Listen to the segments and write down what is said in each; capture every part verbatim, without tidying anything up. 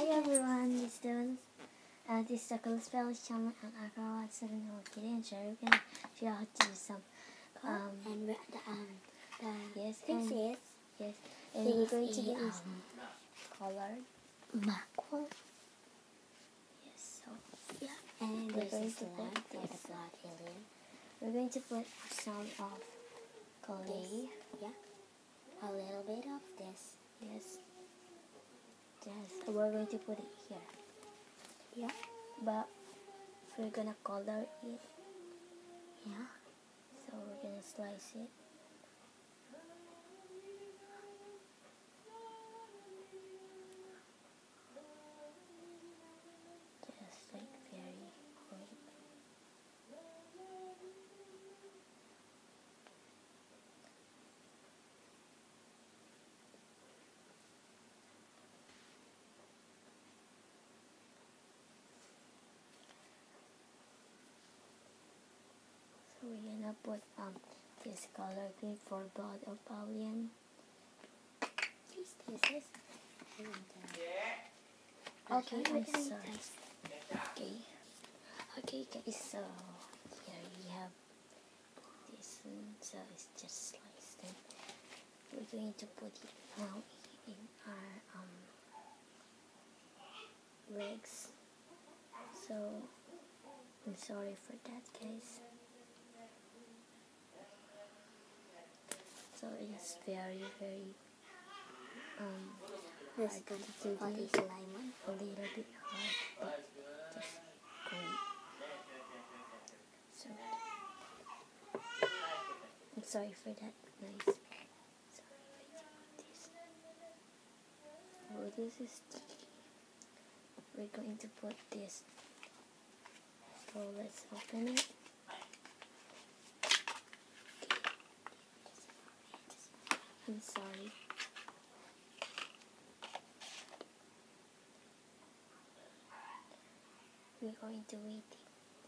everyone, this is Devon. Uh, this is the Cool Spells channel, and I got lots of Kitty and Sherry can show how to do some. Um, and the um the yes, this and is yes, and we're going to do is um, color. mackerel. Yes, so Yeah, and we're this going is to land put for the this. blood alien. We're going to put some of clay. This, yeah, a little bit of this. Yes, yes. We're going to put it here, Yeah, but we're gonna color it. yeah. So we're gonna slice it. Just like very quick. So we're gonna put um this color green for blood of alien. This, this is. And, uh, Okay, I'm I'm gonna sorry. test. Okay, okay, guys. So here we have this one. So it's just sliced. And we're going to put it now in our um legs. So I'm sorry for that, guys. So it's very, very um This hard gonna to do what this. is lemon? A little bit hard, but just great. So I'm sorry for that noise. Sorry, wait, this. Oh, this is sticky. We're going to put this. So let's open it. I'm sorry. We're going to wait it.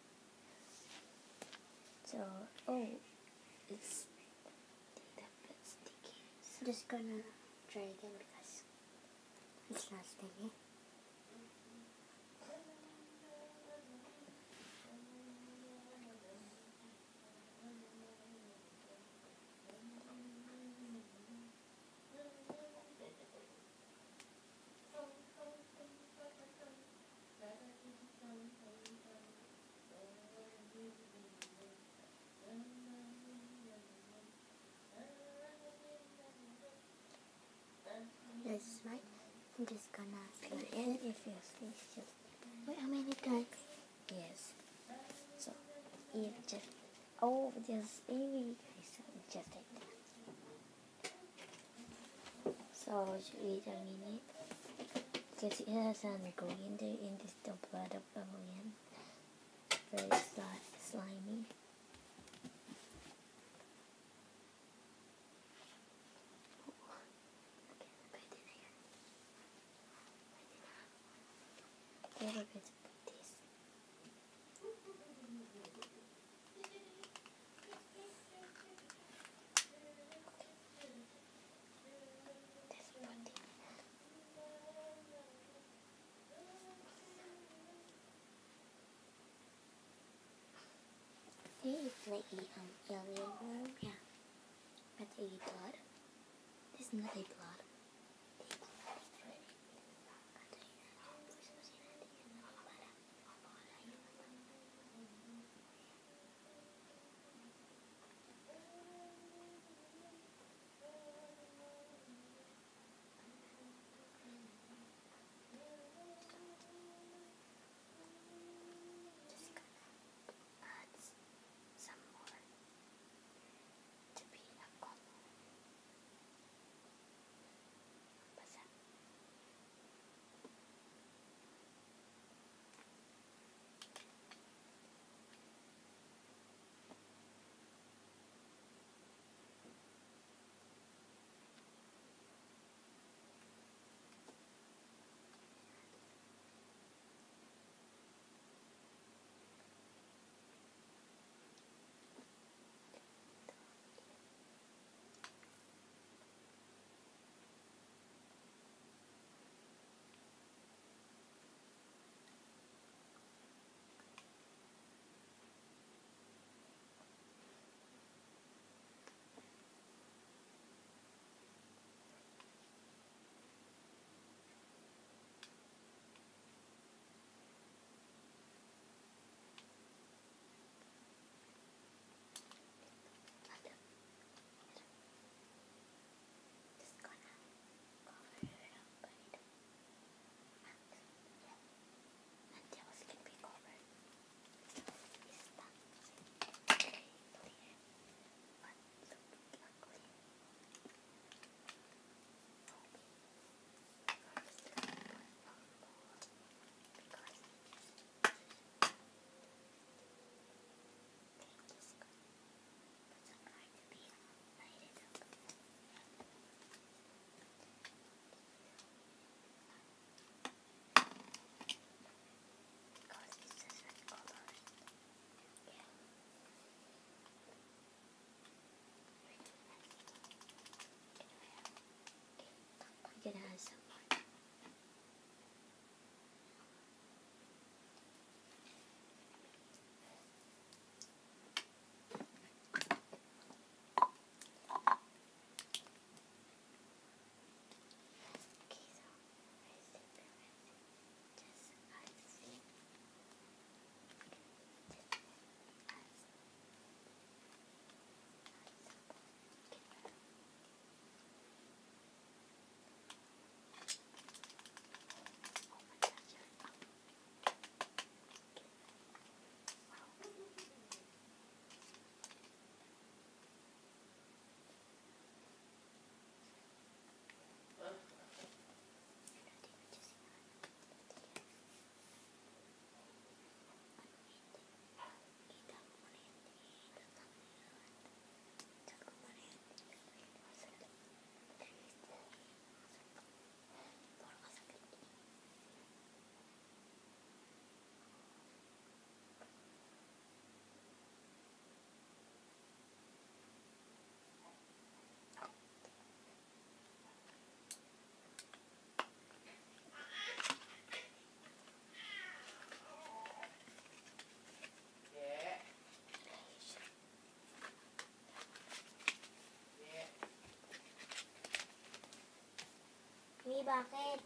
So, oh, it's a bit sticky. So Just gonna try again because it's not sticky. This is right. I'm just gonna and slide then it. if you sleep, just Wait, how many times? yes. So it just oh just maybe so just like that. So wait a minute. Because it has some green there in this the blood of alien. Very sli- slimy. Okay, we're going to put this. Let's put it. It's like a um, alien worm. Yeah. But a blood. This is not a blood. Just gonna add some more to be a color. bakit?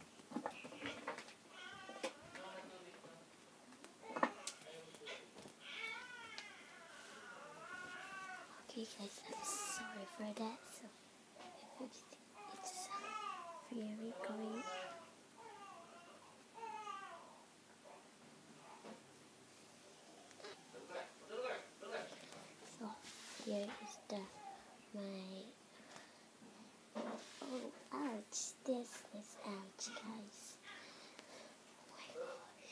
Okay guys, I'm sorry for that. So if you think it's very great. So here is the my oh ouch, this is ouch guys. Oh my gosh.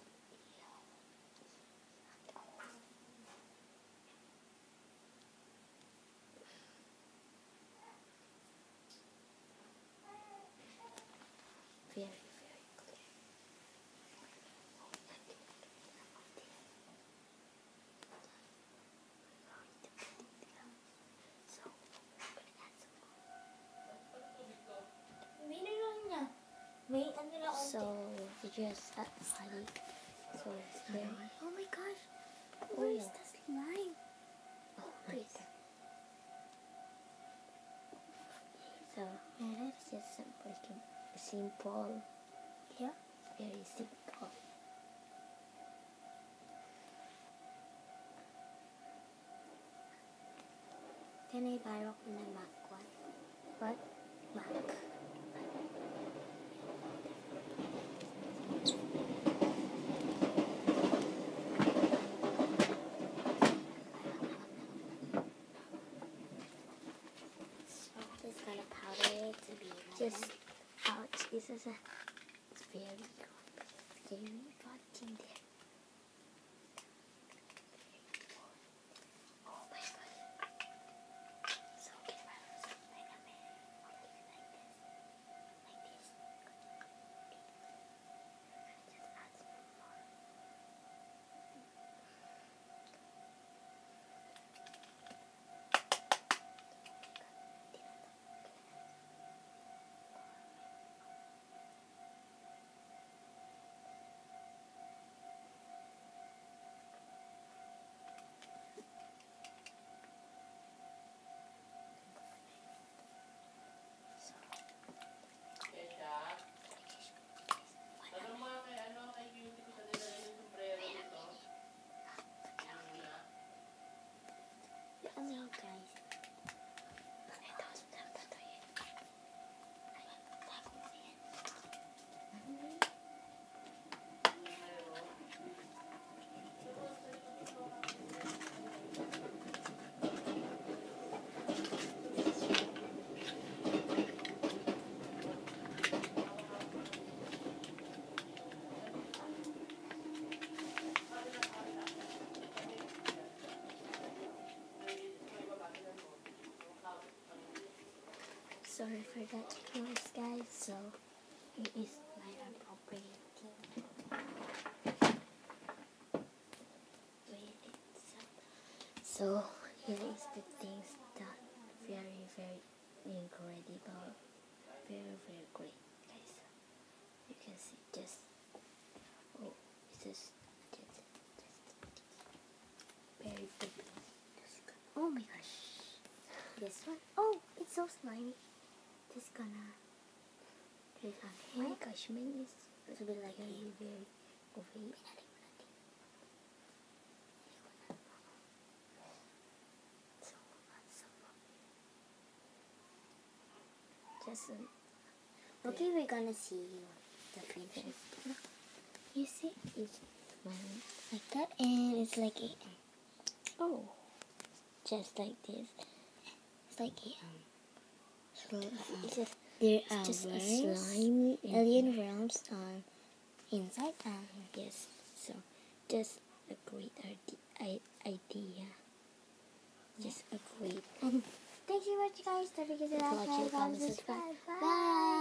Very, very clear. Oh my goodness. So we're gonna add some May na lang niya. May ano lang more. So we just add honey. So it's very oh my gosh. Where is Oh. the slime? oh my god. So it's just simple, simple. Yeah. Very simple. Can I borrow ko na Mac one? What? Mac. So just gonna powder it to be like Just that. ouch. This is a it's very very hot in there. Oh my god. So get my so wait a minute. Like this. Just add some more. Ano guys? Sorry for that noise, guys. So it is my appropriate thing. Wait, so, so here is the things that very very incredible, very very great, guys. You can see just oh, it's just just, just very big. Oh my gosh. This one? Oh, it's so slimy. Just gonna put it on Oh my here. gosh, mine is It's a bit like very a very great. So lots of just um, Okay, we're gonna see the finishes. You see? it's one. Like that, and it's like a, Oh, just like this. it's like a, um, so, It's just, there it's are just a worms, slime. in alien here. realms, um, inside, um, Yes. So just a great ide- i- idea. Just a great. and thanks for watching guys, don't forget to like, Like, share, comment, comment, subscribe, subscribe. bye!